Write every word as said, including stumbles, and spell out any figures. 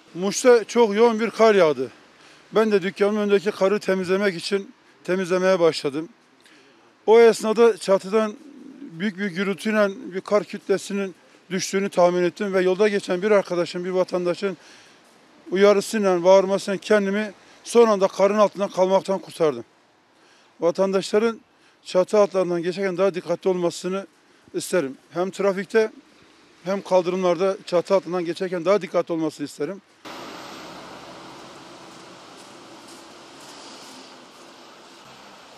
Muş'ta çok yoğun bir kar yağdı. Ben de dükkanımın önündeki karı temizlemek için temizlemeye başladım. O esnada çatıdan büyük bir gürültüyle bir kar kütlesinin düştüğünü tahmin ettim ve yolda geçen bir arkadaşın, bir vatandaşın uyarısıyla, bağırmasıyla kendimi son anda karın altından kalmaktan kurtardım. Vatandaşların çatı altlarından geçerken daha dikkatli olmasını isterim. Hem trafikte hem kaldırımlarda çatı altından geçerken daha dikkatli olmasını isterim.